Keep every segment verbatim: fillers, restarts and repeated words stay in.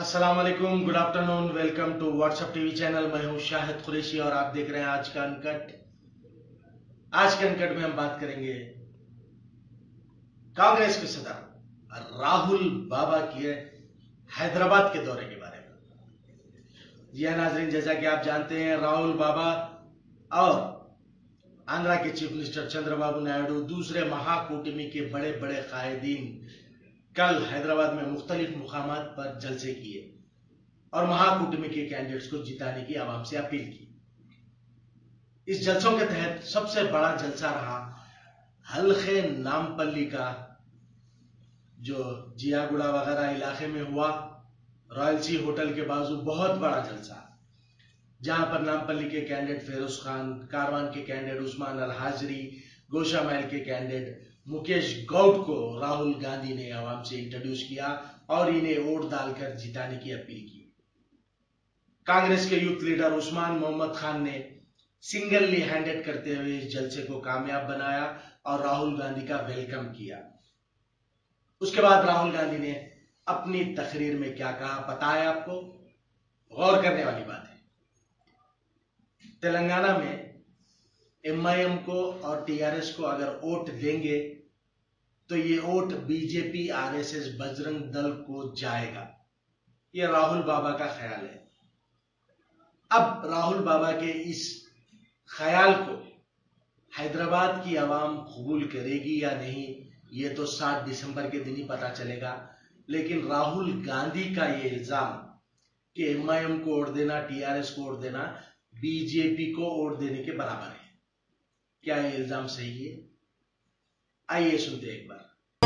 अस्सलाम वालेकुम, good afternoon, welcome to WhatsApp TV channel. मैं हूं शाहिद कुरैशी और आप देख रहे हैं आज का अनकट। आज के अनकट में हम बात करेंगे कांग्रेस के सदर राहुल बाबा के हैदराबाद के दौरे के बारे में। जी हां नाजरीन, जैसा कि आप जानते हैं, राहुल बाबा और आंध्रा के चीफ मिनिस्टर चंद्रबाबू नायडू, दूसरे महाकूटमी के बड़े बड़े कायदीन कल हैदराबाद में मुख्तलिफ मुकामात पर जलसे किए और महाकूटमी के कैंडिडेट्स को जिताने की आवाम से अपील की। इस जलसों के तहत सबसे बड़ा जलसा रहा हल्के नामपल्ली का, जो जियागुड़ा वगैरह इलाके में हुआ, रॉयल सी होटल के बाजू बहुत बड़ा जलसा, जहां पर नामपल्ली के कैंडिडेट फेरोज खान, कारवान के कैंडिडेट उस्मान अल हाजरी, गोशा महल के कैंडिडेट मुकेश गौड को राहुल गांधी ने आवाम से इंट्रोड्यूस किया और इन्हें वोट डालकर जिताने की अपील की। कांग्रेस के यूथ लीडर उस्मान मोहम्मद खान ने सिंगली हैंडेड करते हुए इस जलसे को कामयाब बनाया और राहुल गांधी का वेलकम किया। उसके बाद राहुल गांधी ने अपनी तकरीर में क्या कहा पता है आपको? गौर करने वाली बात है। तेलंगाना में एम आई एम को और टी आर एस को अगर वोट देंगे तो ये vote BJP, R S S, Bajrang Dal को जाएगा। ये राहुल बाबा का ख्याल है। अब राहुल बाबा के इस ख्याल को हैदराबाद की आवाम कबूल करेगी या नहीं, ये तो सात दिसंबर के दिन ही पता चलेगा। लेकिन राहुल गांधी का ये इल्जाम कि एम आई एम को वोट देना, टी आर एस को वोट देना, बीजेपी को वोट देने के बराबर है। क्या ये इल्जाम सही है? आइए सुनते हैं एक बार।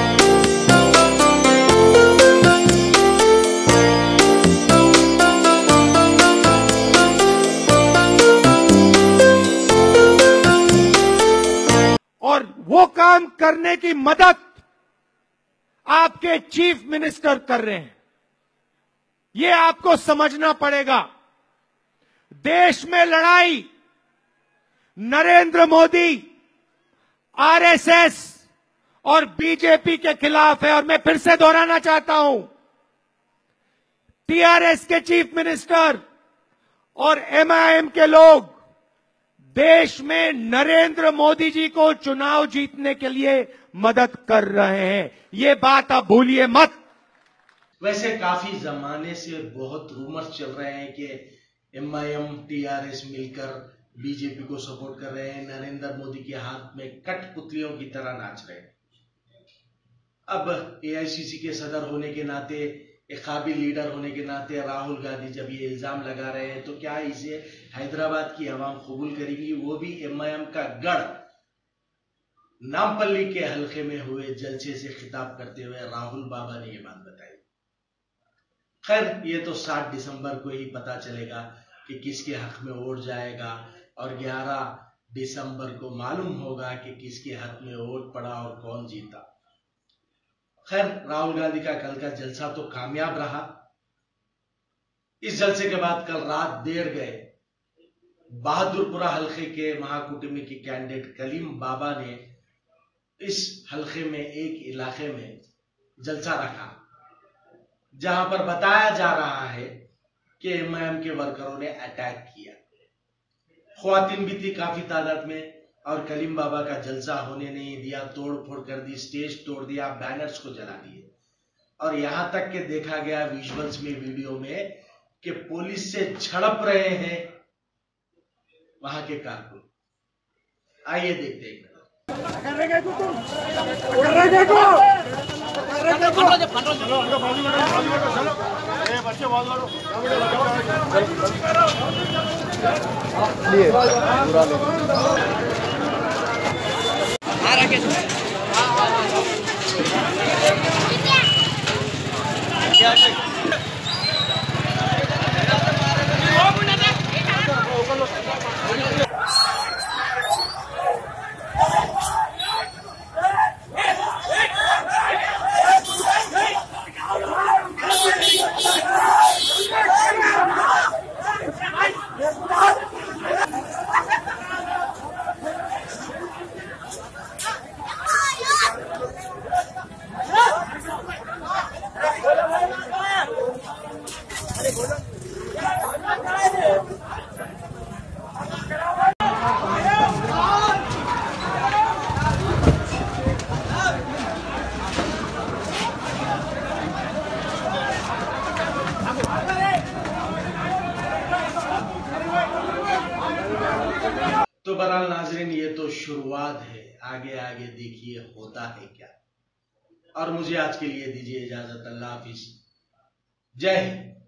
और वो काम करने की मदद आपके चीफ मिनिस्टर कर रहे हैं, ये आपको समझना पड़ेगा। देश में लड़ाई Narendra Modi, R S S और बीजेपी के खिलाफ है। और मैं फिर से दोहराना चाहता हूं, टी आर एस के चीफ मिनिस्टर और एम आई एम के लोग देश में नरेंद्र मोदी जी को चुनाव जीतने के लिए मदद कर रहे हैं। ये बात आप भूलिए मत। वैसे काफी जमाने से बहुत रूमर्स चल रहे हैं कि M I M, T R S मिलकर बीजेपी को सपोर्ट कर रहे हैं, नरेंद्र मोदी के हाथ में कठपुतलियों की तरह नाच रहे हैं। अब ए आई सी सी के सदर होने के नाते, एक काबिल लीडर होने के नाते राहुल गांधी जब ये इल्जाम लगा रहे हैं तो क्या इसे हैदराबाद की आवाम कबूल करेगी? वो भी एम आई एम का गढ़ नामपल्ली के हल्के में हुए जलसे से खिताब करते हुए राहुल बाबा ने ये बात बताई। खैर, ये तो सात दिसंबर को ही पता चलेगा कि किसके हक में वोट जाएगा और ग्यारह दिसंबर को मालूम होगा कि किसके हक में वोट पड़ा और कौन जीता। खैर, राहुल गांधी का कल का जलसा तो कामयाब रहा। इस जलसे के बाद कल रात देर गए बहादुरपुरा हल्के के महाकूटमी के कैंडिडेट कलीम बाबा ने इस हल्के में एक इलाके में जलसा रखा, जहां पर बताया जा रहा है कि एम आई एम के वर्करों ने अटैक किया। ख्वातीन भी थी काफी तादाद में और कलीम बाबा का जलसा होने नहीं दिया, तोड़ फोड़ कर दी, स्टेज तोड़ दिया, बैनर्स को जला दिए और यहां तक कि देखा गया विजुअल्स में, वीडियो में, कि पुलिस से झड़प रहे हैं वहां के कारकुन। आइए देखते हैं। देखिए होता है क्या। और मुझे आज के लिए दीजिए इजाजत। अल्लाह हाफिज। जय हिंद।